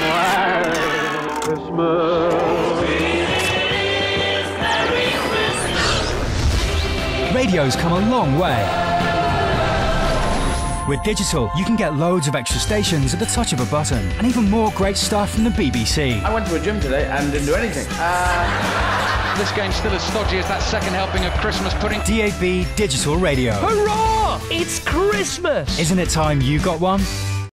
Merry Christmas. Radio's come a long way. With digital, you can get loads of extra stations at the touch of a button, and even more great stuff from the BBC. I went to a gym today and didn't do anything. This game's still as stodgy as that second helping of Christmas pudding. DAB Digital Radio. Hurrah! It's Christmas! Isn't it time you got one?